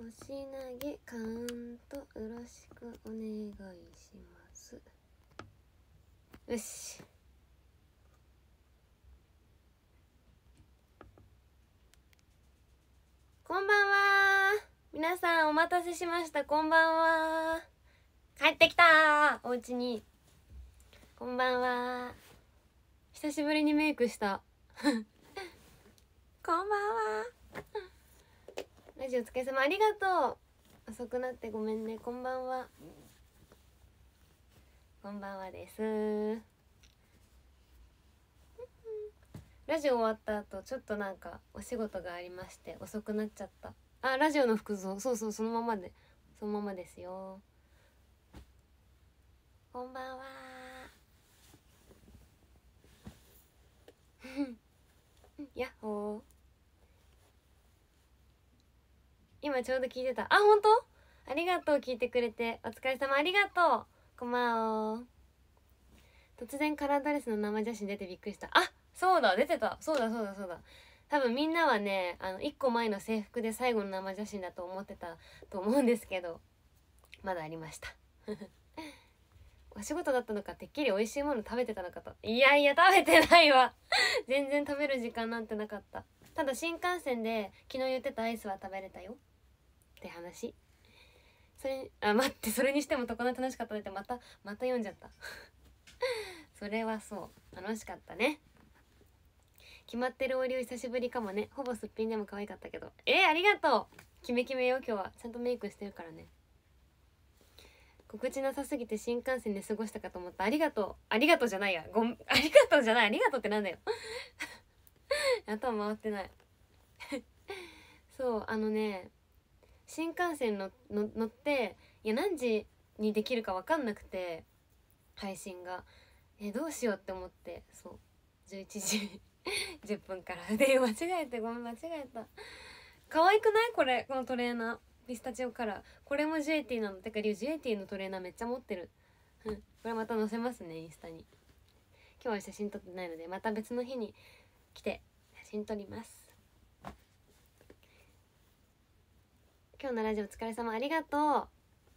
し投げカウントよろしくお願いします。よし、こんばんは。皆さんお待たせしました。こんばんは。帰ってきたお家に。こんばんは。久しぶりにメイクしたこんばんは。ラジオお疲れ様、ありがとう。遅くなってごめんね。こんばんは。こんばんはです。ラジオ終わった後ちょっとなんかお仕事がありまして遅くなっちゃった。あ、ラジオの服装、そうそう、そのままで、そのままですよ。こんばんはやっほー。今ちょうど聞いてた。あ、本当？ありがとう、聞いてくれて。お疲れ様、ありがとう。こんばんは。突然カラードレスの生写真出てびっくりした。あ、そうだ、出てた。そうだそうだそうだ。多分みんなはね、1個前の制服で最後の生写真だと思ってたと思うんですけど、まだありましたお仕事だったのか、てっきり美味しいもの食べてたのかと。いやいや、食べてないわ全然食べる時間なんてなかった。ただ新幹線で昨日言ってたアイスは食べれたよって話。それ、あ、待って、それにしてもとこの楽しかったねってまた読んじゃったそれはそう楽しかったね。決まってるおりを久しぶりかもね。ほぼすっぴんでも可愛かったけど。ありがとう。キメキメよ。今日はちゃんとメイクしてるからね。告知なさすぎて新幹線で過ごしたかと思った。ありがとう。ありがとうじゃないや。ありがとうじゃない。ありがとうってなんだよ頭回ってないそう新幹線乗って、いや何時にできるか分かんなくて、配信がどうしようって思って、そう11時10分からで間違えて、ごめん、間違えた。可愛くない？これ、このトレーナーピスタチオカラー。これもジュエティなの。てかリュウジュエティのトレーナーめっちゃ持ってるこれまた載せますね、インスタに。今日は写真撮ってないのでまた別の日に来て写真撮ります。今日のラジオお疲れ様、ありがとう。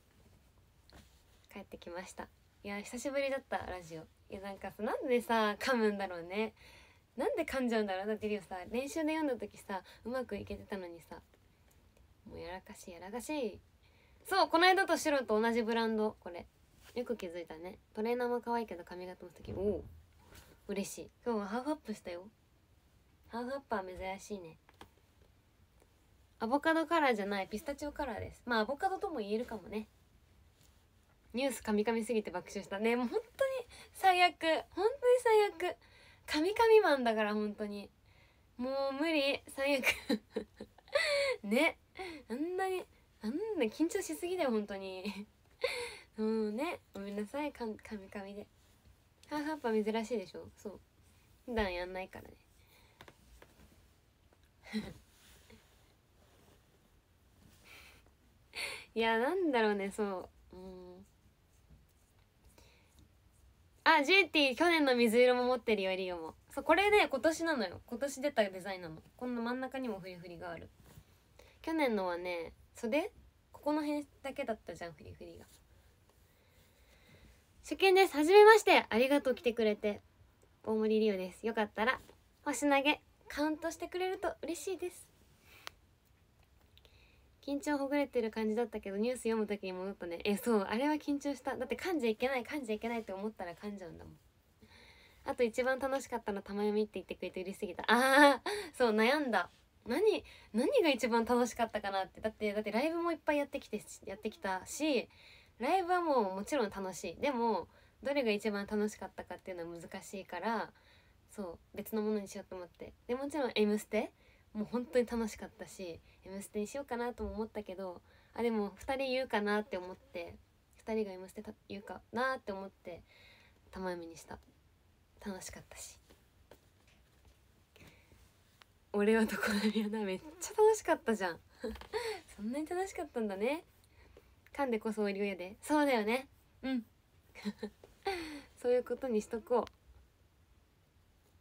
帰ってきました。いや久しぶりだったラジオ。いやなんかさ、なんでさ噛むんだろうね。なんで噛んじゃうんだろう。だってリオさ、練習で読んだ時さうまくいけてたのにさ、もうやらかしいやらかしい。そう、この間と白と同じブランド。これよく気づいたね。トレーナーも可愛いけど髪型も素敵。おお嬉しい。今日はハーフアップしたよ。ハーフアップは珍しいね。アボカドカラーじゃない、ピスタチオカラーです。まあアボカドとも言えるかもね。ニュースカミカミすぎて爆笑したね。もう本当に最悪、本当に最悪。カミカミマンだから、本当にもう無理、最悪ね、あんな緊張しすぎだよ本当にね、ごめんなさい、カミカミで。ハーフアップは珍しいでしょ。そう、普段やんないからねいやなんだろうね、そう、あ、ジェイティ去年の水色も持ってるよ、リオも。そう、これね今年なのよ。今年出たデザインなの。この真ん中にもフリフリがある。去年のはね、袖ここの辺だけだったじゃん、フリフリが。初見です。はじめまして。ありがとう、来てくれて。大森リオです。よかったら星投げカウントしてくれると嬉しいです。緊張ほぐれてる感じだったけどニュース読む時に戻ったね。そう、あれは緊張した。だって噛んじゃいけないって思ったら噛んじゃうんだもん。あと一番楽しかったの玉読みって言ってくれて嬉しすぎた。そう、悩んだ。何が一番楽しかったかなって。だってライブもいっぱいやってきたし、ライブはもちろん楽しい。でもどれが一番楽しかったかっていうのは難しいから、そう別のものにしようと思って。でもちろん「Mステ」もう本当に楽しかったし「Mステ」にしようかなとも思ったけど、でも2人言うかなって思って、2人が「Mステ」言うかなって思って玉読みにした。楽しかったし。俺はどこなみやな、めっちゃ楽しかったじゃんそんなに楽しかったんだね。噛んでこそおりをやで。そうだよね、うんそういうことにしとこう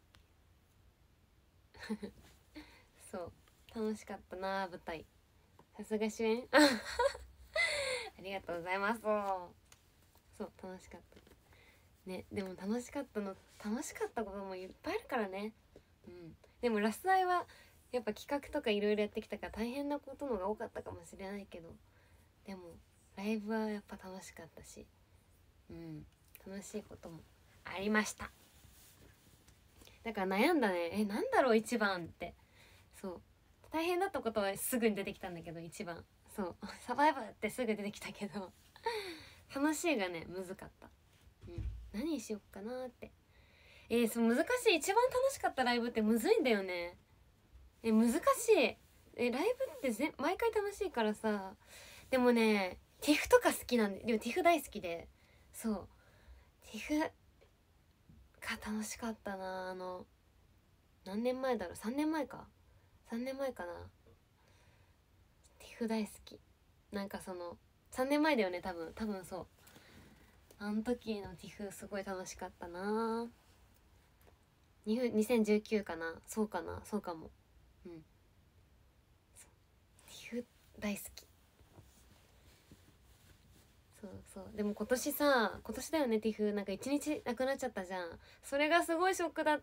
そう、楽しかったな舞台。 さすが主演ありがとうございます。そう楽しかったね。でも楽しかったこともいっぱいあるからね。でもラスアイはやっぱ企画とかいろいろやってきたから大変なことのが多かったかもしれないけど、でもライブはやっぱ楽しかったし、楽しいこともありました。だから悩んだね。なんだろう一番って。そう大変だったことはすぐに出てきたんだけど、一番そうサバイブってすぐ出てきたけど楽しいがねむずかった。何にしよっかなって。そう難しい。一番楽しかったライブってむずいんだよね。難しい。ライブって毎回楽しいからさ。でもねティフとか好きなんで、でもティフ大好きで、そうティフが楽しかったな。何年前だろう、3年前か3年前かな。ティフ大好き。なんかその3年前だよね多分そう。あの時のティフすごい楽しかったな。2019かな。そうかも。ティフ大好き。そうでも今年だよねティフなんか1日なくなっちゃったじゃん。それがすごいショックだった。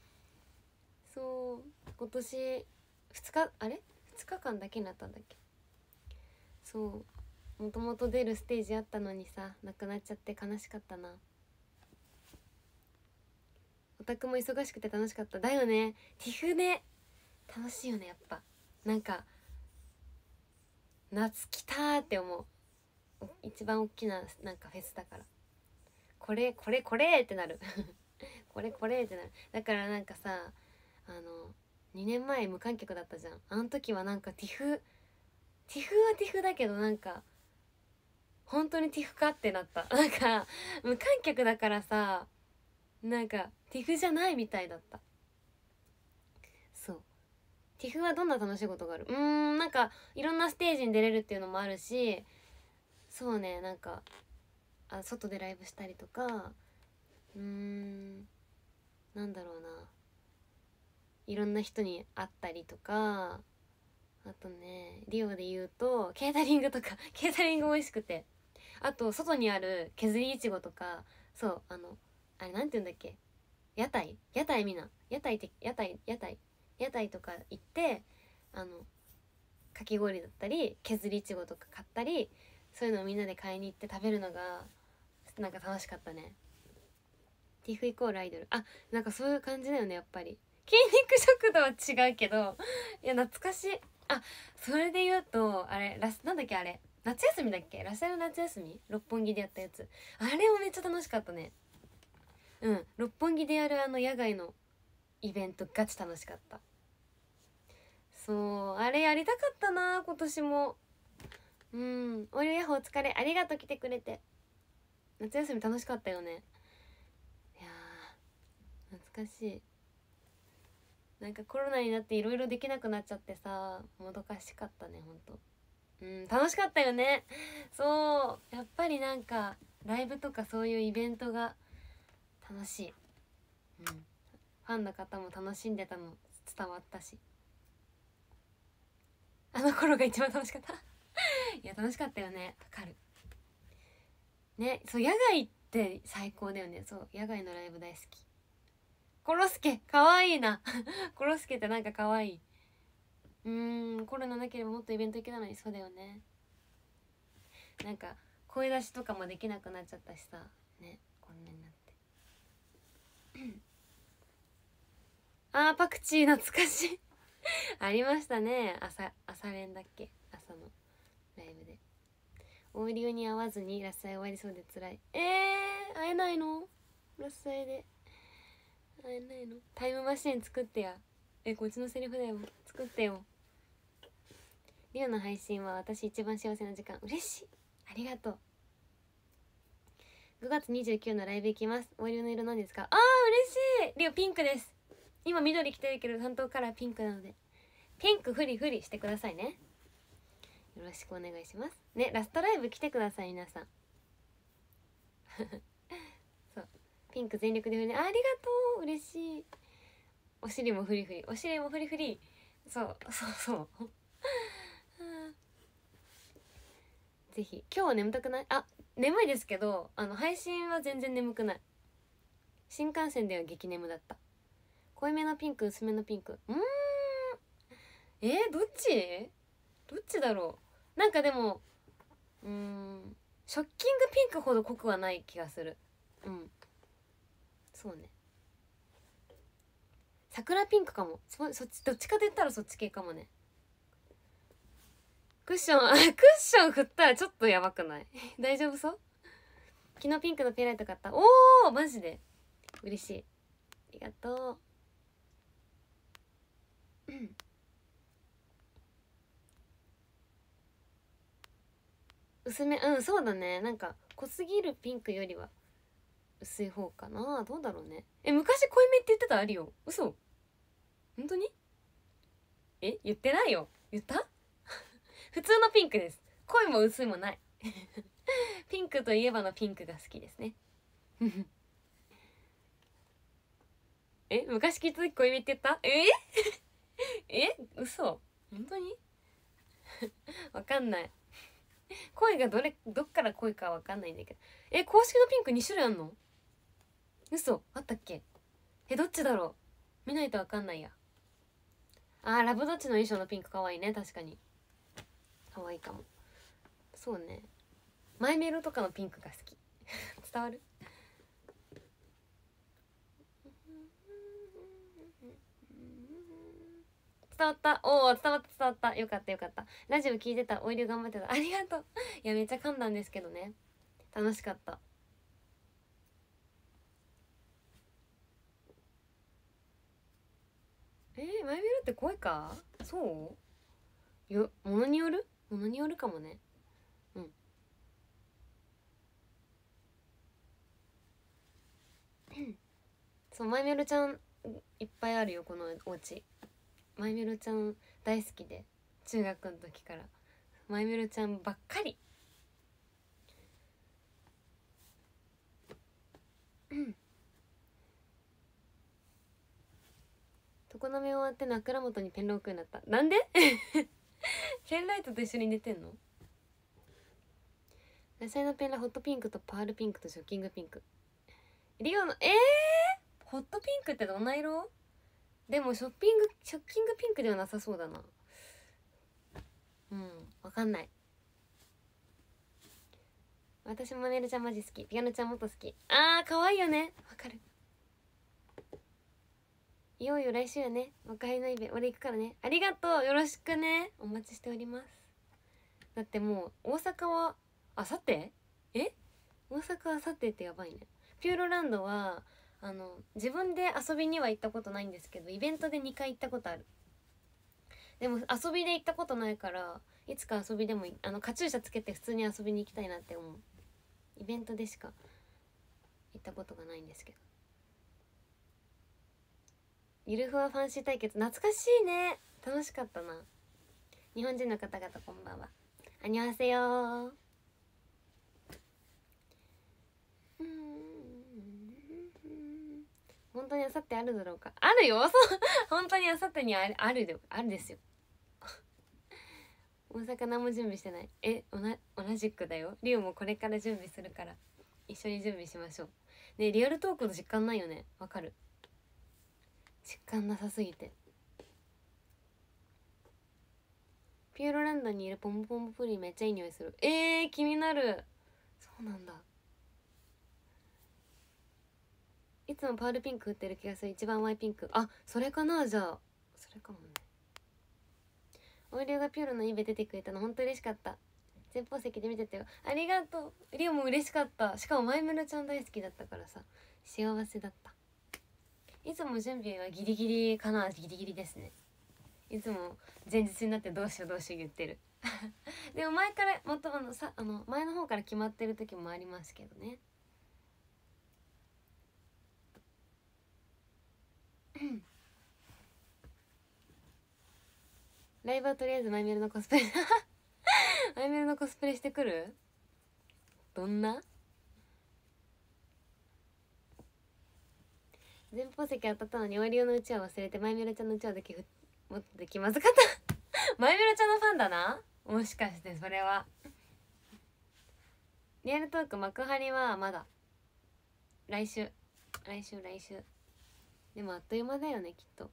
そう今年2日間だけになったんだっけ。そうもともと出るステージあったのにさなくなっちゃって悲しかったな。オタクも忙しくて楽しかっただよね。ティフね楽しいよねやっぱ。なんか夏来たーって思う。一番大きななんかフェスだからこれってなるこれってなる。だからなんかさ2年前無観客だったじゃん。あの時はなんかティフはティフだけどなんか本当にティフかってなった。なんか無観客だからさなんかティフじゃないみたいだった。そうティフはどんな楽しいことがある？なんかいろんなステージに出れるっていうのもあるし、そうねなんか外でライブしたりとか、なんだろうな、いろんな人に会ったりとか、あとねリオで言うとケータリングとかケータリング美味しくて、あと外にある削りいちごとか、そうあれなんて言うんだっけ、屋台みんな屋台とか行ってかき氷だったり削りいちごとか買ったり、そういうのをみんなで買いに行って食べるのがなんか楽しかったね。ティフイコールアイドル、なんかそういう感じだよねやっぱり。筋肉食堂は違うけどいや懐かしい。それで言うとなんだっけ夏休みだっけ、ラスアイの夏休み六本木でやったやつ、あれもめっちゃ楽しかったね。六本木でやる野外のイベントガチ楽しかった。そうあれやりたかったな今年も。オリオヤホーお疲れ、ありがとう来てくれて。夏休み楽しかったよね。いや懐かしい。なんかコロナになっていろいろできなくなっちゃってさもどかしかったねほんと。楽しかったよね。そうやっぱりなんかライブとかそういうイベントが楽しい。ファンの方も楽しんでたの伝わったし、あの頃が一番楽しかったいや楽しかったよね。わかるね。そう野外って最高だよね。そう野外のライブ大好き。コロスケかわいいなコロスケってなんかかわいい。コロナなければもっとイベント行けたのに。そうだよね。なんか声出しとかもできなくなっちゃったしさね、こんなになってパクチー懐かしいありましたね。朝練だっけ、朝のライブで。オーディオに合わずにラスアイ終わりそうで辛い。会えないの？ラスアイで会えないの？タイムマシーン作ってや。こっちのセリフだよ。作ってよ。リオの配信は私一番幸せな時間。嬉しい、ありがとう。5月29のライブ行きます。オーディオの色何ですか？嬉しい。リオピンクです。今緑着てるけど担当カラーピンクなので、ピンクフリしてくださいね。よろしくお願いしますね。ラストライブ来てください皆さんそうピンク全力で振り、ありがとう、嬉しい。お尻もフリお尻もフリそうぜひ。今日は眠たくない？あ、眠いですけど配信は全然眠くない。新幹線では激眠だった。濃いめのピンク、薄めのピンク。どっちだろう。なんかでもショッキングピンクほど濃くはない気がする。そうね。桜ピンクかも。そっち、どっちかと言ったらそっち系かもね。クッション振ったらちょっとやばくない？大丈夫そう？昨日ピンクのペンライト買った。おー、マジで嬉しい。ありがとう。薄め、そうだね。なんか濃すぎるピンクよりは薄い方かな。どうだろうね。昔濃いめって言ってた？あるよ。嘘？本当に？言ってないよ。言った？普通のピンクです。濃いも薄いもない。ピンクといえばのピンクが好きですね。昔聞いた時濃いめって言った？嘘？本当に？わかんない。声がどっから濃いかわかんないんだけど。公式のピンク2種類あんの？嘘？あったっけ？どっちだろう？見ないとわかんないや。ラブドッチの衣装のピンクかわいいね。確かにかわいいかも。そうね。マイメロとかのピンクが好き。伝わる？伝わった。伝わった。よかった。ラジオ聞いてた。オイル頑張ってた。ありがとう。いやめっちゃ噛んだんですけどね、楽しかった。マイメロって濃いか？そう？ものによるかもね。そう、マイメロちゃんいっぱいあるよ、このお家。マイメロちゃん大好きで、中学の時からマイメロちゃんばっかり。常滑終わって枕元にペンロークになった。なんで？ペンライトと一緒に寝てんの？野菜のペンラホットピンクとパールピンクとショッキングピンク。リオのホットピンクってどんな色？でもショッキングピンクではなさそうだな。わかんない。私もマネルちゃんマジ好き。ピアノちゃんもっと好き。可愛いよね。わかる。いよいよ来週やね。おかえりのイベ俺行くからね。ありがとう。よろしくね。お待ちしております。だってもう大阪はあさって？大阪あさってってやばいね。ピューロランドは自分で遊びには行ったことないんですけど、イベントで2回行ったことある。でも遊びで行ったことないから、いつか遊びでもカチューシャつけて普通に遊びに行きたいなって思う。イベントでしか行ったことがないんですけど。ゆるふわファンシー対決懐かしいね。楽しかったな。日本人の方々こんばんは。アニョハセヨ。本当にあさってあるだろうか。あるよ。そう本当にあさってにあるですよ。大阪何も準備してない。同じくだよ。リオもこれから準備するから一緒に準備しましょうね。リアルトークの実感ないよね。わかる。実感なさすぎて。ピューロランドにいるポンポンプリンめっちゃいい匂いする。気になる。そうなんだ。いつもパールピンク売ってる気がする。一番淡いピンク。それかな。じゃあそれかもね。オイリオがピューロのイベ出てくれたの本当嬉しかった。前方席で見てたよ。ありがとう。リオも嬉しかった。しかもマイムラちゃん大好きだったからさ、幸せだった。いつも準備はギリギリかな。ギリギリですね。いつも前日になってどうしよう言ってる。でも前から前の方から決まってる時もありますけどね。ライブはとりあえずマイメルのコスプレマイメルのコスプレしてくる？どんな？前方席当たったのにオイリオのうちわ忘れてマイメルちゃんのうちわだけ持ってて気まずかったマイメルちゃんのファンだな。もしかしてそれはリアルトーク幕張はまだ来週でもあっという間だよねきっと。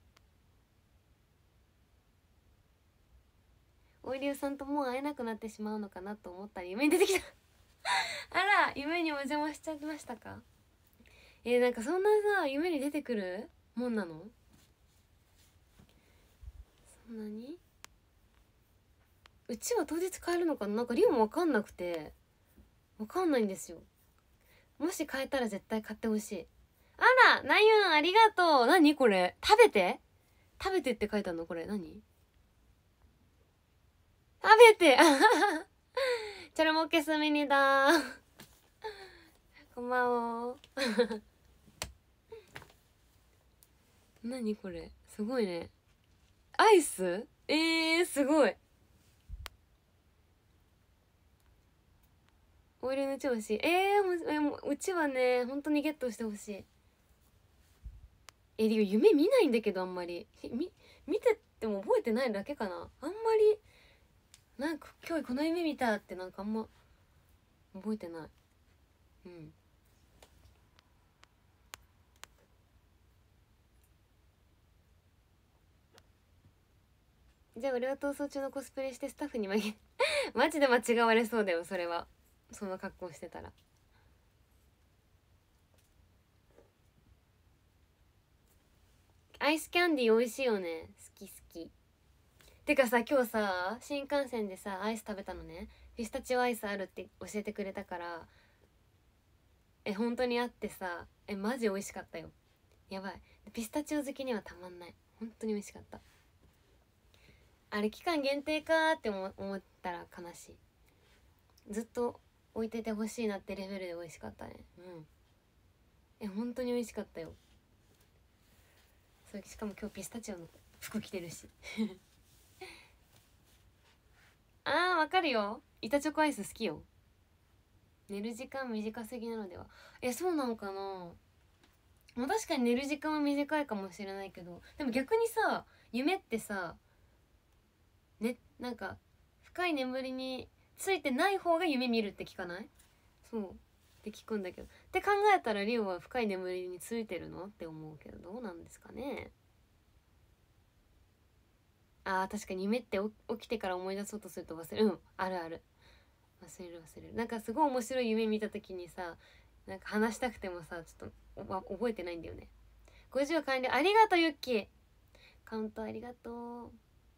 おいりゅうさんともう会えなくなってしまうのかなと思ったら夢に出てきたあら、夢にお邪魔しちゃいましたか。なんかそんなさ夢に出てくるもんなの。そんなにうちは当日買えるのかな。なんかリオも分かんなくて分かんないんですよ。もし買えたら絶対買ってほしい。あら、なゆんありがとう。何これ、食べてって書いてあるの。これ何、食べてチャラモケスミニだこんばんは何これ、すごいね。アイス、すごい。オイルのうち欲しい。もううちはね本当にゲットしてほしい。リオ夢見ないんだけどあんまり見てても覚えてないだけかな。あんまりなんか今日この夢見たってなんかあんま覚えてない。うん。じゃあ俺は逃走中のコスプレしてスタッフに紛れマジで間違われそうだよそれは。そんな格好してたら。アイスキャンディー美味しいよね。好き。てかさ、今日さ新幹線でさアイス食べたのね。ピスタチオアイスあるって教えてくれたから、本当にあってさ、マジ美味しかったよ。やばい、ピスタチオ好きにはたまんない。本当に美味しかった。あれ期間限定かーって思ったら悲しい。ずっと置いててほしいなってレベルで美味しかったね。本当に美味しかったよ。それしかも今日ピスタチオの服着てるしわかるよ。板チョコアイス好きよ。寝る時間短すぎなのでは。そうなのかな。もう確かに寝る時間は短いかもしれないけど、でも逆にさ夢ってさなんか深い眠りについてない方が夢見るって聞かない？そうって聞くんだけど、って考えたらリオは深い眠りについてるのって思うけど、どうなんですかね。確かに夢って起きてから思い出そうとすると忘れる。あるある。忘れる。なんかすごい面白い夢見た時にさ、なんか話したくてもさちょっと覚えてないんだよね。50完了。ありがとうユッキー。カウントありがとう。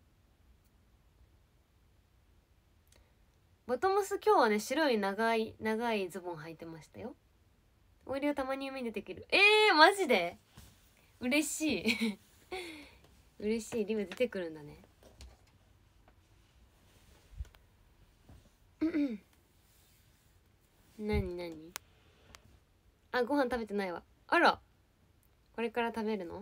ボトムス今日はね白い長いズボン履いてましたよ。オイルをたまに夢に出てくる。マジで嬉しい嬉しい。リム出てくるんだね何ご飯食べてないわ。あら、これから食べるの？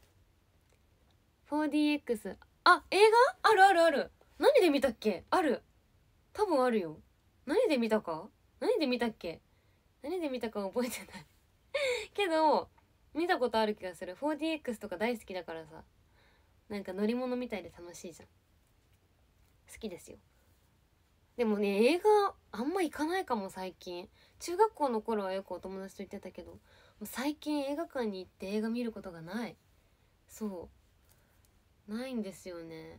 4DX。 映画ある。何で見たっけ。多分あるよ。何で見たっけ。何で見たか覚えてないけど見たことある気がする。 4DX とか大好きだからさ、なんか乗り物みたいで楽しいじゃん。好きですよ。でもね映画あんま行かないかも最近。中学校の頃はよくお友達と行ってたけど、もう最近映画館に行って映画見ることがない。そうないんですよね。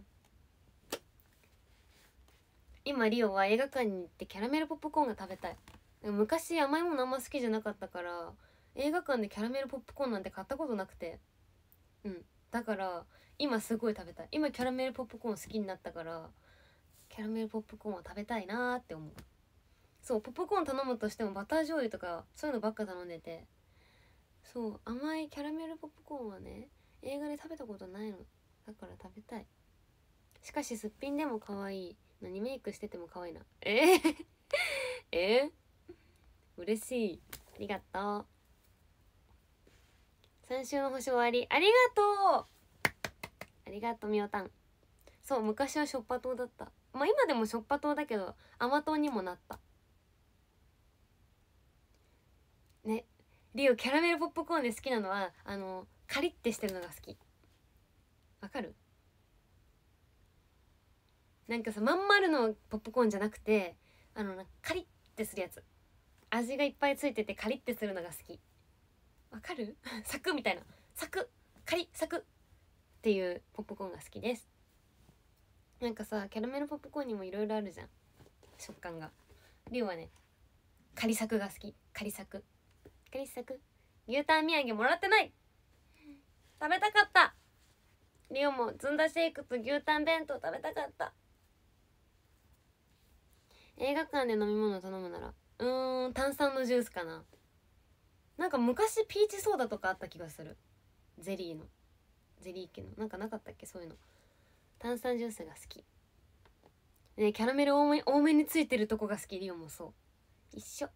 今リオは映画館に行ってキャラメルポップコーンが食べたい。昔甘いものあんま好きじゃなかったから映画館でキャラメルポップコーンなんて買ったことなくて、だから今すごい食べたい。今キャラメルポップコーン好きになったからキャラメルポップコーンを食べたいなーって思う。そうポップコーン頼むとしてもバター醤油とかそういうのばっか頼んでて、そう甘いキャラメルポップコーンはね映画で食べたことないの。だから食べたい。しかしすっぴんでも可愛いのにメイクしてても可愛いな。嬉しい。ありがとう。3週の星終わり。ありがとうありがとうみおたん。そう昔はしょっぱ党だった。今でもしょっぱ党だけど甘党にもなったね。リオキャラメルポップコーンで好きなのはカリッてしてるのが好き。わかる？なんかさまん丸のポップコーンじゃなくてカリッてするやつ。 味がいっぱいついててカリッてするのが好き。わかる？サクみたいな、サクカリサクっていうポップコーンが好きです。なんかさ、キャラメルポップコーンにもいろいろあるじゃん、食感が。リオはね、カリサクが好き。カリサクカリサク。牛タン土産もらってない。食べたかった。リオもずんだシェイクと牛タン弁当食べたかった。映画館で飲み物頼むなら炭酸のジュースかな。なんか昔ピーチソーダとかあった気がする。ゼリー系のなんかなかったっけ、そういうの。炭酸ジュースが好きね。キャラメル多めについてるとこが好き。リオもそう。一緒。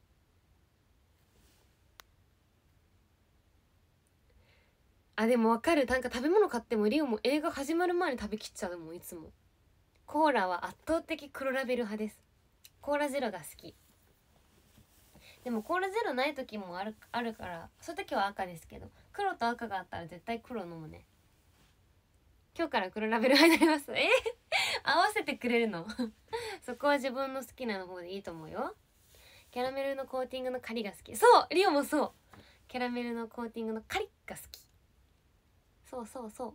あ、でもわかる。なんか食べ物買ってもリオも映画始まる前に食べきっちゃうもん、いつも。コーラは圧倒的黒ラベル派です。コーラゼロが好き。でもコーラゼロない時もあるから、そういう時は赤ですけど、黒と赤があったら絶対黒飲むね。今日から黒ラベル派になります。合わせてくれるのそこは自分の好きなの方でいいと思うよ。キャラメルのコーティングのカリが好き。そうリオもそう。キャラメルのコーティングのカリが好き。そうそうそう。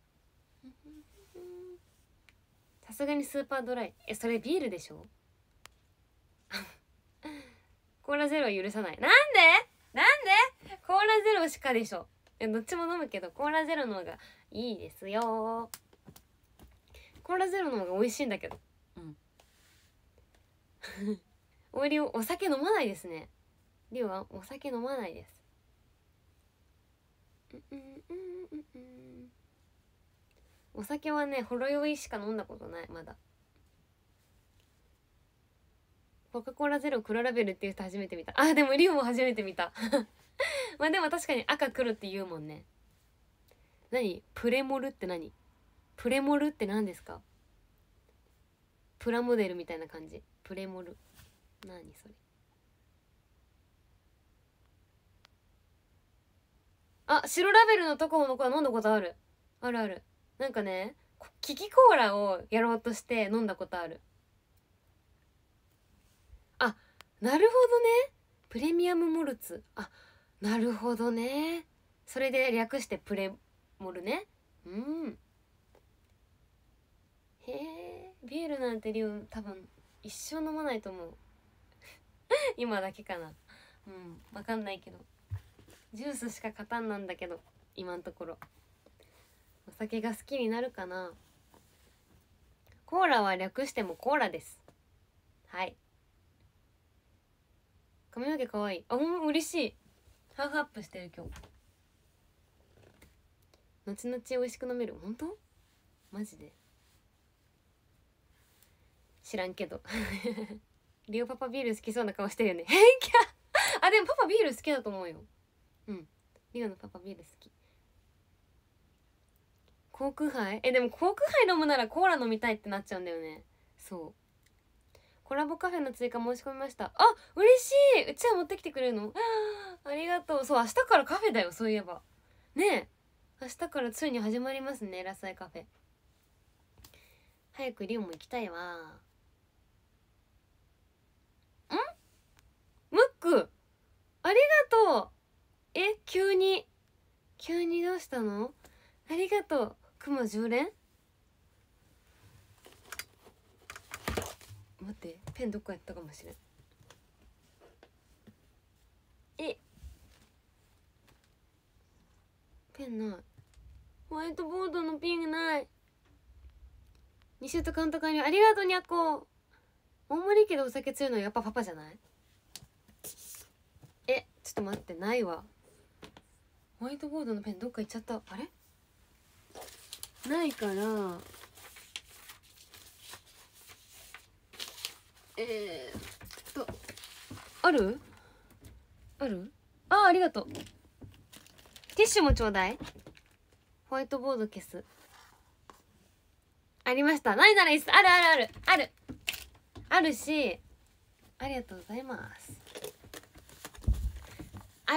さすがにスーパードライ。それビールでしょコーラゼロは許さない。なんでコーラゼロしかでしょ。どっちも飲むけどコーラゼロの方がいいですよ。コーラゼロの方が美味しいんだけど。お酒飲まないですね。リオはお酒飲まないです。お酒はね、ほろ酔いしか飲んだことない。まだコカ・コーラゼロ黒ラベルっていう人初めて見た。あ、でもリオも初めて見たまあでも確かに赤黒って言うもんね。何プレモルって何？プレモルって何ですか？プラモデルみたいな感じ。プレモル何それ。あ、白ラベルのとこの子は飲んだことある。あるある。なんかね、キキコーラをやろうとして飲んだことある。あ、なるほどね。プレミアムモルツ。あ、なるほどね。それで略してプレモルね。へえ、ビールなんてリオ多分一生飲まないと思う今だけかな。わかんないけど、ジュースしか勝たんなんだけど、今んところ。お酒が好きになるかな。コーラは略してもコーラです。はい。髪の毛かわいい。嬉しい。ハーフアップしてる今日。後々美味しく飲める。本当？マジで知らんけどリオパパビール好きそうな顔してるよねあ、でもパパビール好きだと思うよ。リオのパパビール好き。コークハイ？でもコークハイ飲むならコーラ飲みたいってなっちゃうんだよね。そう。コラボカフェの追加申し込みました。あ、嬉しい。うちは持ってきてくれるの？ありがとう。そう、明日からカフェだよ、そういえばね。え、明日からついに始まりますね、ラサイカフェ。早くリオも行きたいわ。ムックありがとう。急にどうしたの？ありがとう。雲10連。待って、ペンどこやったかもしれん。ペンない。ホワイトボードのピンがない。2週と監督ありがとうにゃっこ。大盛り家でお酒強いのはやっぱパパじゃない？ちょっと待って、ないわ。ホワイトボードのペンどっか行っちゃった。あれないから、あるありがとう。ティッシュもちょうだい。ホワイトボード消す。ありました。ないならいいっす。あるし、ありがとうございます。あ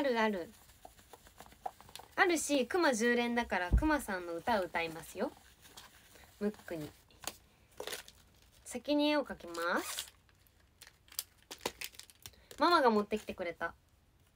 るし、クマ10連だからクマさんの歌を歌いますよ、ムックに。先に絵を描きます。 ママが持ってきてくれた。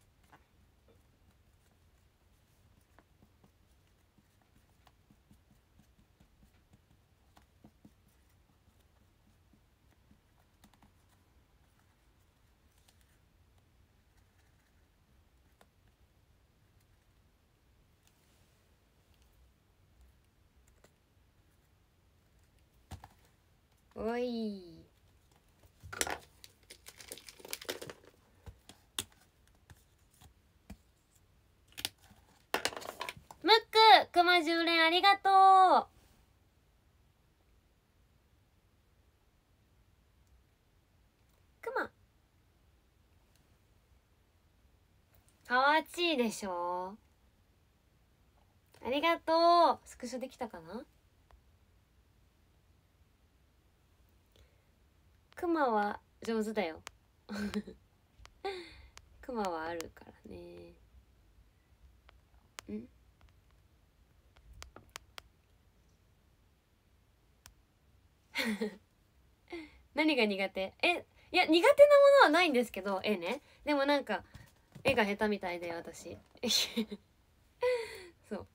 おいムックくま10連ありがとう。くまかわちいでしょ。ありがとう。スクショできたかな。クマは上手だよクマはあるからね。ん何が苦手？いや苦手なものはないんですけど、ね。でもなんか絵が下手みたいで私そう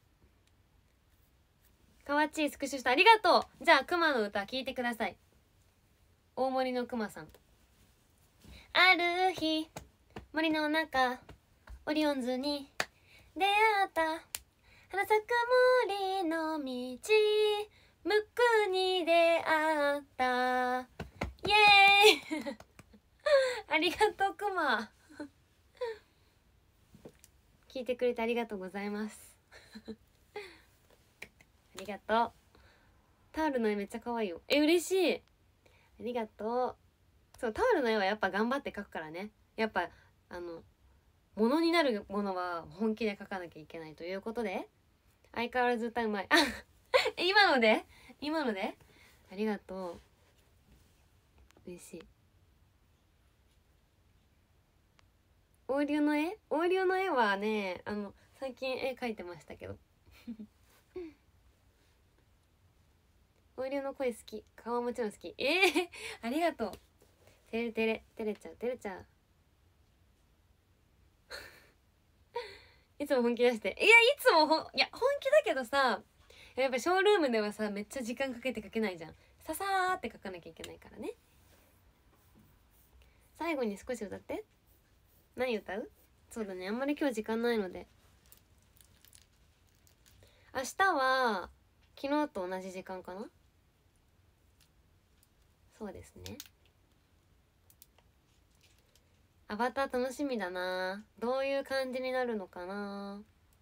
かわちいスクショした。ありがとう。じゃあクマの歌聞いてください。大森のクマさん。ある日森の中オリオンズに出会った花咲く森の道ムックに出会ったイエーイありがとうクマ聞いてくれてありがとうございますありがとう。タオルの絵めっちゃ可愛いよ。嬉しい。ありがとう。そうタオルの絵はやっぱ頑張って描くからね。やっぱものになるものは本気で描かなきゃいけないということで、相変わらず歌うまいあ今のでありがとう。嬉しい。オーディオの絵はね最近絵描いてましたけどオーディオの声好き。顔はもちろん好き。ありがとう。照れちゃういつも本気出して。いつも本気だけどさ、やっぱショールームではさめっちゃ時間かけて描けないじゃん。ささーって描かなきゃいけないからね。最後に少し歌って。何歌う？そうだね、あんまり今日時間ないので、明日は昨日と同じ時間かな。そうですね。アバター楽しみだな。どういう感じになるのかな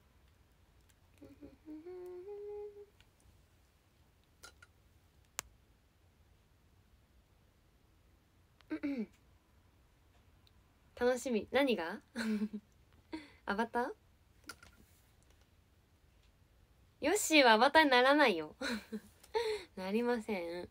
楽しみ。何がアバター？ヨッシーはアバターにならないよなりません。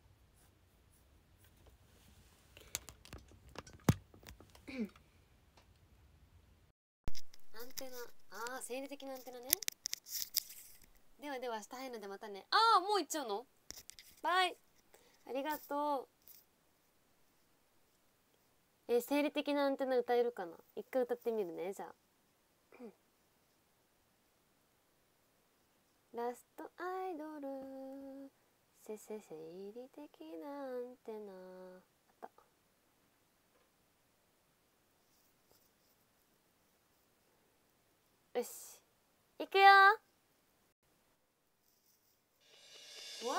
アンテナ、生理的なアンテナね。では明日入るのでまたね。もう行っちゃうの？バイ。ありがとう。生理的なアンテナ歌えるかな。一回歌ってみるね。じゃあラストアイドル生理的なアンテナ。あった。よし行くよ。わ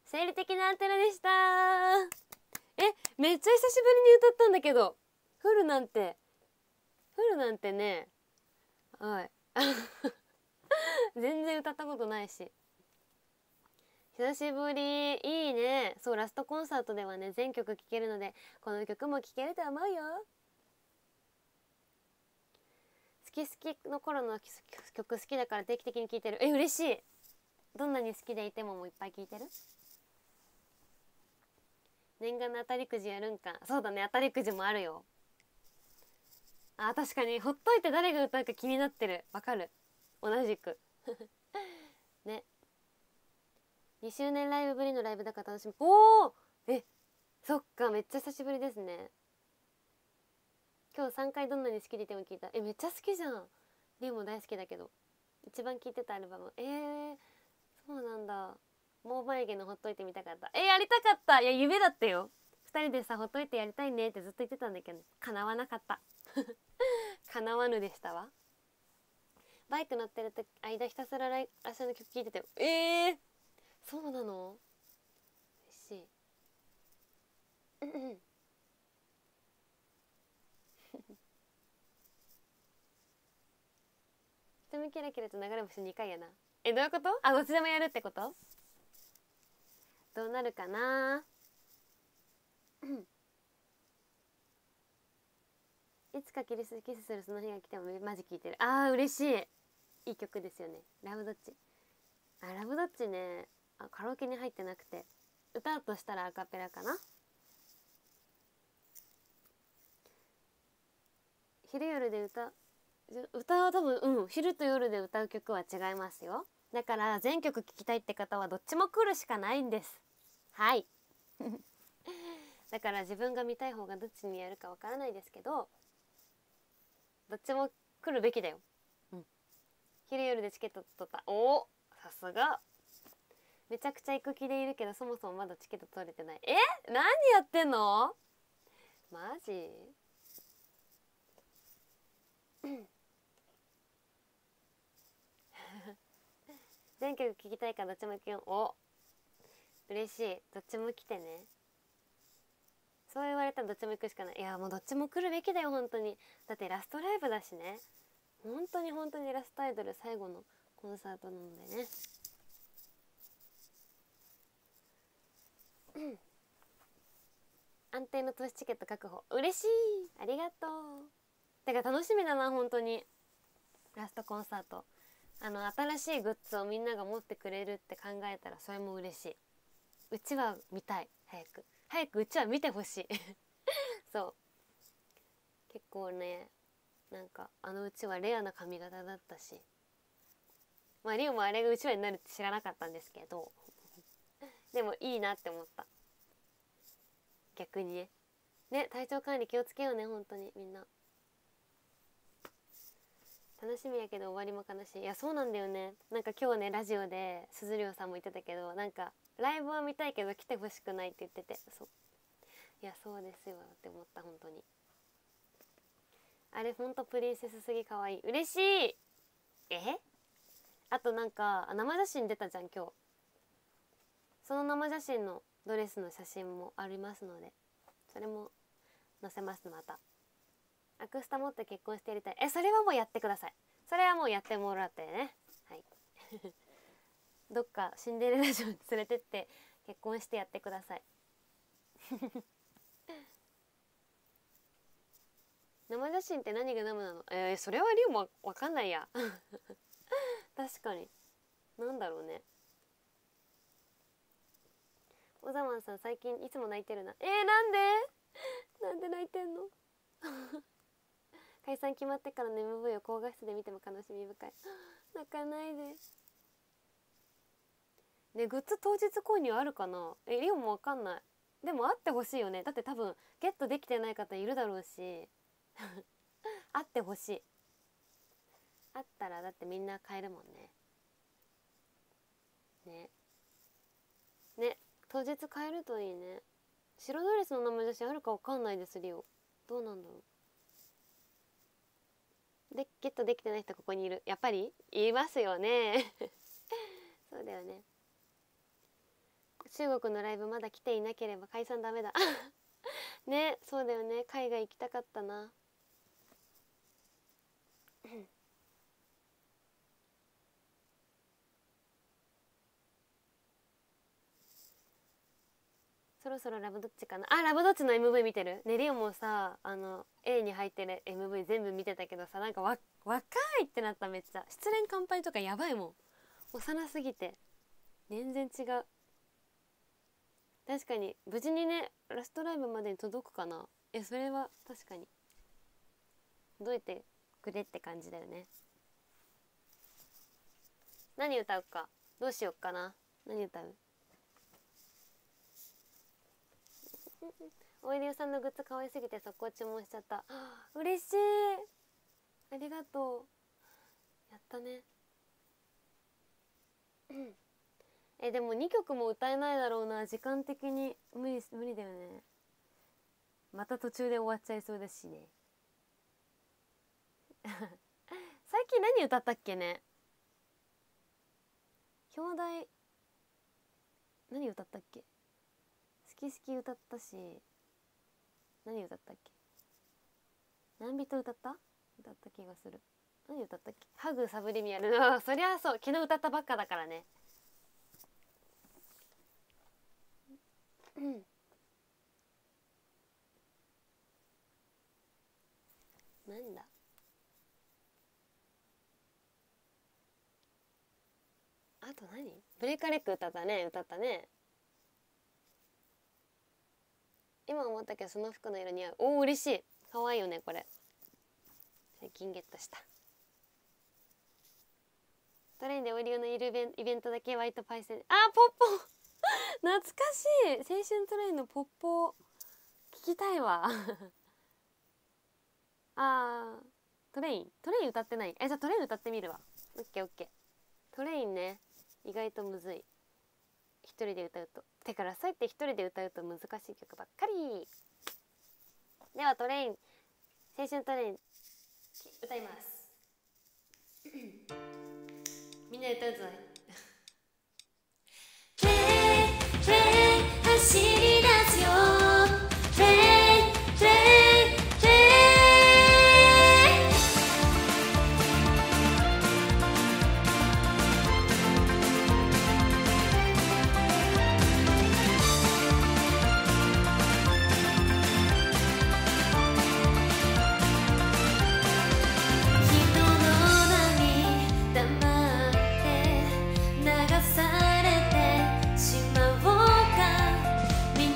生理的なアンテナでした。めっちゃ久しぶりに歌ったんだけど、フルなんてね、はい。全然歌ったことないし。久しぶり。いいね。そう、ラストコンサートではね、全曲聴けるので、この曲も聴けると思うよ。好きの頃の曲好きだから定期的に聴いてる。嬉しい。どんなに好きでいてもいっぱい聴いてる。念願の当たりくじやるんか。そうだね、当たりくじもあるよ。確かにほっといて誰が歌うか気になってる。わかる。同じくね。2周年ライブぶりのライブだから楽しみ。そっか、めっちゃ久しぶりですね。今日3回どんなに好きでいても聞いた。めっちゃ好きじゃん。リュウも大好きだけど一番聴いてたアルバム。そうなんだ。もう眉毛のほっといてみたかった。やりたかった。いや夢だったよ。2人でさほっといてやりたいねってずっと言ってたんだけど、ね、叶わなかった叶わぬでしたわ。バイク乗ってる間ひたすら明日の曲聴いてたよ。そうなの。嬉しい瞳キラキラと流れ星2回やな。どういうこと？どっちでもやるってこと？どうなるかな。いつかキスするその日が来てもマジ聴いてる。嬉しい。いい曲ですよね。ラブドッチ。ラブドッチね。カラオケに入ってなくて、歌うとしたらアカペラかな。昼夜で歌は多分昼と夜で歌う曲は違いますよ。だから全曲聴きたいって方はどっちも来るしかないんです。はいだから自分が見たい方がどっちにやるかわからないですけど、どっちも来るべきだよ。昼夜でチケット取った。さすが。めちゃくちゃ行く気でいるけどそもそもまだチケット取れてない。何やってんのマジ全曲聴きたいからどっちも行くよ。嬉しい。どっちも来てね。そう言われたらどっちも行くしかない。いやもうどっちも来るべきだよ本当に。だってラストライブだしね。本当にラストアイドル最後のコンサートなのでね。安定の投資チケット確保。嬉しい。ありがとう。てか楽しみだな本当に。ラストコンサート。新しいグッズをみんなが持ってくれるって考えたらそれも嬉しい。うちは見たい。早くうちは見てほしいそう結構ね、なんかうちはレアな髪型だったし、リオもあれがうちわになるって知らなかったんですけどでもいいなって思った。逆にね、体調管理気をつけようね本当にみんな。楽しみやけど終わりも悲しい。いやそうなんだよね。なんか今日ねラジオで鈴涼さんも言ってたけど、なんかライブは見たいけど来てほしくないって言ってて、いやそうですよって思った。本当にあれほんとプリンセスすぎ可愛い。嬉しい。あとなんか生写真出たじゃん今日。その生写真のドレスの写真もありますので、それも載せます。またアクスタ持って結婚してやりたい。それはもうやってください。それはもうやってもらってね。はいどっかシンデレラ城に連れてって結婚してやってください生写真って何が生なの？それはリオもわかんないや確かになんだろうね。小沢マンさん最近いつも泣いてるな。なんで泣いてんの解散決まってからの MV を高画質で見ても悲しみ深い泣かないでね。グッズ当日購入あるかな。リオもわかんない。でもあってほしいよね。だって多分ゲットできてない方いるだろうしあってほしい。あったらだってみんな買えるもんね。当日買えるといいね。白ドレスの生写真あるかわかんないです。リオどうなんだろう。でゲットできてない人ここにいる。やっぱりいますよねそうだよね。 中国のライブまだ来ていなければ解散ダメだね、そうだよね、海外行きたかったなそろそろラブどっちかなあ。ラブどっちの MV 見てる？ね、リオもさ、A に入ってる MV 全部見てたけどさ、なんか若いってなった。めっちゃ失恋乾杯とかやばいもん、幼すぎて全然違う。確かに無事にねラストライブまでに届くかな。それは確かに届いてくれって感じだよね。何歌うか、どうしよっかな。何歌う？おいでよさんのグッズ可愛すぎて速攻注文しちゃった。嬉しい、ありがとう、やったねでも2曲も歌えないだろうな、時間的に無理だよね。また途中で終わっちゃいそうですしね最近何歌ったっけね。表題何歌ったっけ。好き好き歌ったし、何歌ったっけ。何ビート歌った気がする。何歌ったっけ。ハグサブリミアルそりゃそう、昨日歌ったばっかだからねなんだあと何。ブレイカレック歌ったね。今思ったけどその服の色似合う。おー嬉しい、可愛いよねこれ。最近ゲットした。トレインでオリオのいるイベントだけワイトパイセン。ポッポ懐かしい。青春トレインのポッポ聞きたいわトレイン歌ってない。じゃあトレイン歌ってみるわ。オッケー。トレインね、意外とむずい。一人で歌うとてからそうやって一人で歌うと難しい曲ばっかり。ではトレイン、青春トレイン歌いますみんな歌うぞ走り出すよみ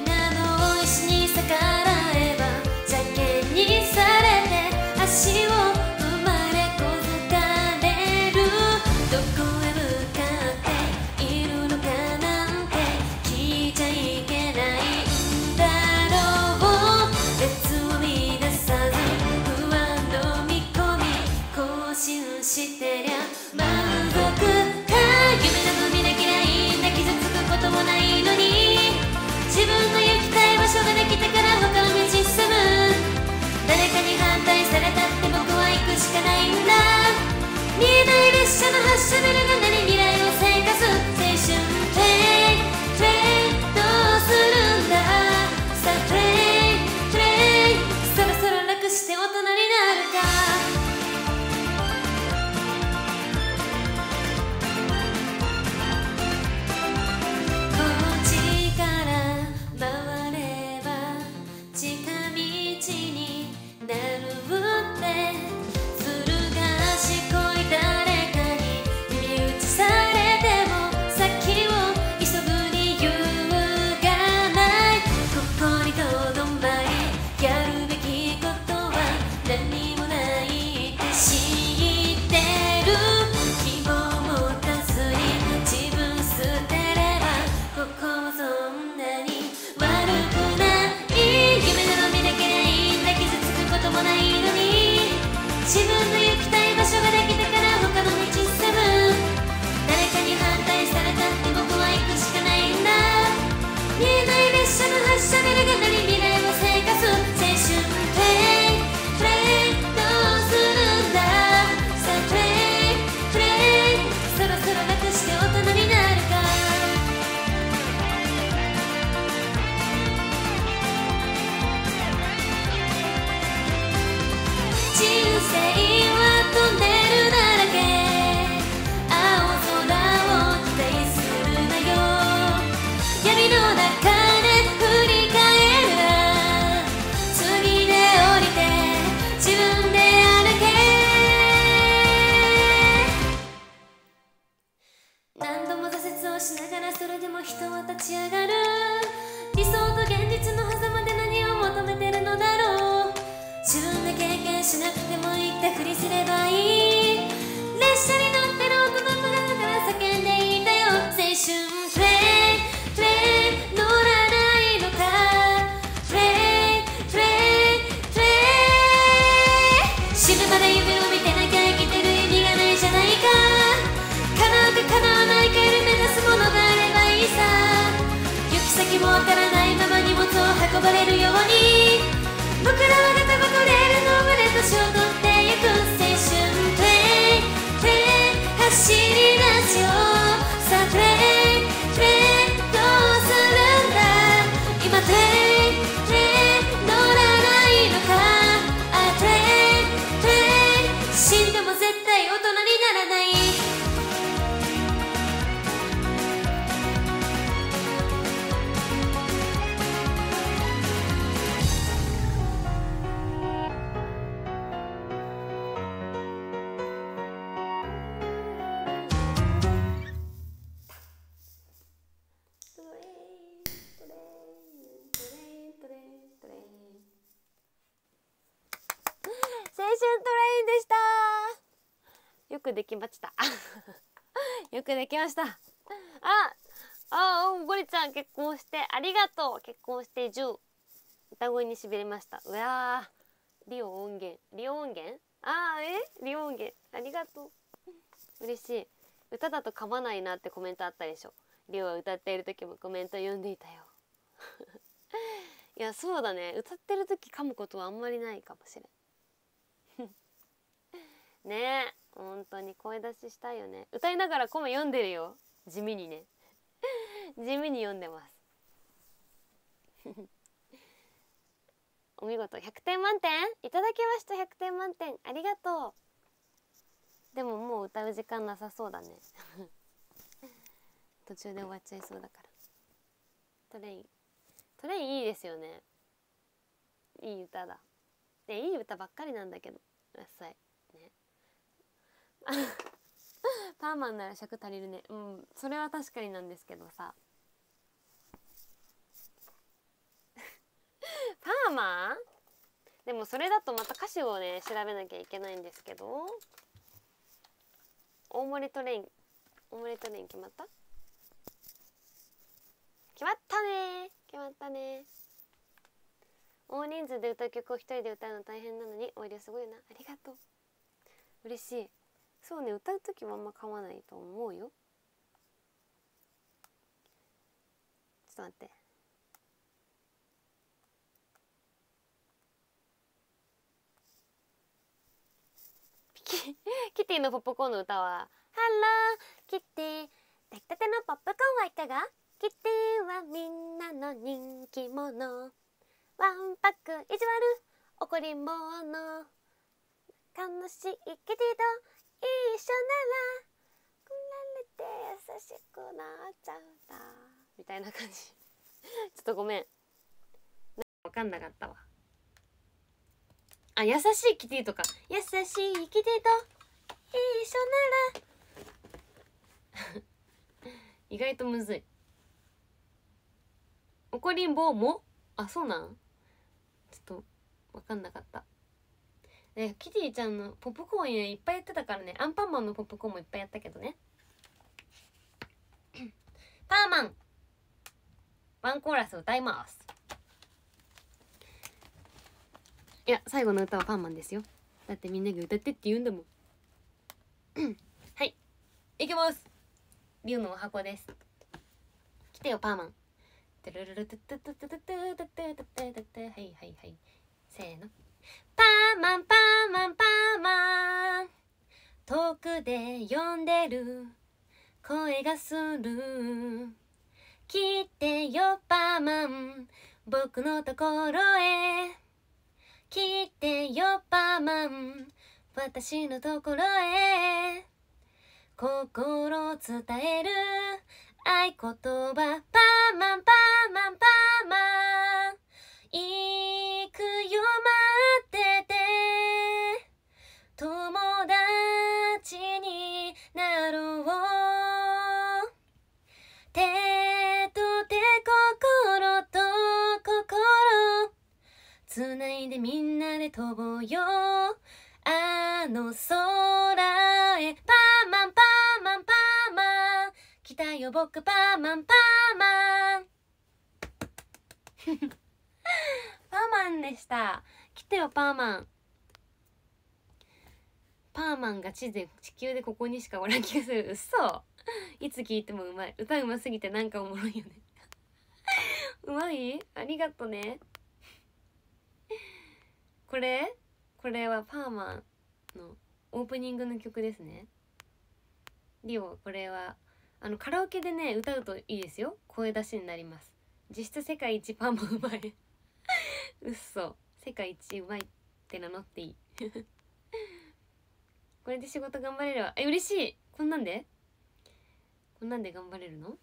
に僕らはガタゴトレールの胸年を取ってゆく青春プレイプレイ走り出すよさあプレイプレイどうするんだ今プレイプレイ乗らないのかあプレイプレイ死んでも絶対大人にならない青春トレインでした。よくできましたよくできましたゴリちゃん結婚してありがとう。結婚して10歌声にしびれました。うわーリオ音源リオ音源リオ音源ありがとう嬉しい。歌だと噛まないなってコメントあったでしょ。リオは歌っている時もコメント読んでいたよいやそうだね、歌ってる時噛むことはあんまりないかもしれんねえ本当に声出ししたいよね。歌いながらコメ読んでるよ。地味にね地味に読んでますお見事100点満点いただきました。100点満点ありがとう。でももう歌う時間なさそうだね途中で終わっちゃいそうだから。トレインいいですよね。いい歌だ。いい歌ばっかりなんだけどうっさいねパーマンなら尺足りるね。それは確かになんですけどさパーマンでもそれだとまた歌詞をね調べなきゃいけないんですけど。大森トレイン決まった？決まったね決まったね。大人数で歌う曲を一人で歌うの大変なのに音量すごいよな。ありがとう嬉しい。そうね歌う時もあんま噛まないと思うよ。ちょっと待ってキティのポップコーンの歌はハローキティ出来たてのポップコーンはいかが。キティはみんなの人気者。ワンパック意地悪怒りんぼの悲しいキティと一緒ならくられて優しくなっちゃうんだみたいな感じちょっとごめん分かんなかったわ。優しいキティとか優しいキティと一緒なら意外とむずい。怒りんぼもそうなんちょっと分かんなかった。キティちゃんのポップコーンいっぱいやってたからね。アンパンマンのポップコーンもいっぱいやったけどねパーマンワンコーラス歌います。いや最後の歌はパーマンですよ。だってみんなが歌ってって言うんだもんはいいきます。リュウのお箱です。来てよパーマン。トゥルルルトゥトゥトゥトゥトゥトゥトゥトゥトゥトゥトゥはいはいはいせーの。パーマンパーマンパーマン遠くで呼んでる声がする。来てよパーマン僕のところへ。来てよパーマン私のところへ。心を伝える合言葉パーマンパーマンパーマン行くよ待ってて友達になろう。手と手心と心つないでみんなで飛ぼうよあの空へ。パーマンパーマンパーマン来たよ僕パーマンパーマンパーマンでした。来てよパーマン。パーマンが地球でここにしかおらん気がする。うそいつ聴いてもうまい。歌うますぎてなんかおもろいよねうまいありがとねこれはパーマのオープニングの曲ですね。リオ、これはカラオケでね歌うといいですよ。声出しになります。実質世界一パーマうまいうっそ、世界一うまいって名乗っていいこれで仕事頑張れるわ。嬉しい。こんなんで頑張れるの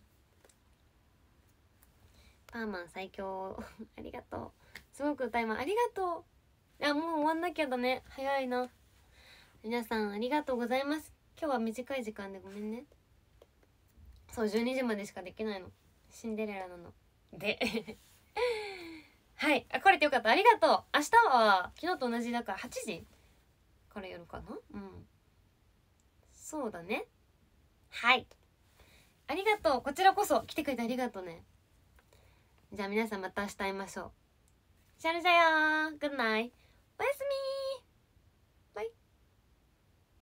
パーマン最強ありがとう。すごく歌います。ありがとう。もう終わんなきゃだね。早いな。皆さんありがとうございます。今日は短い時間でごめんね。そう、12時までしかできないの。シンデレラなのではい、来れてよかった。ありがとう。明日は昨日と同じだから8時からやるかな。そうだね。はい、ありがとう。こちらこそ来てくれてありがとうね。じゃあ皆さんまた明日会いましょう。じゃあね、じゃやー。グッナイ。おやすみー。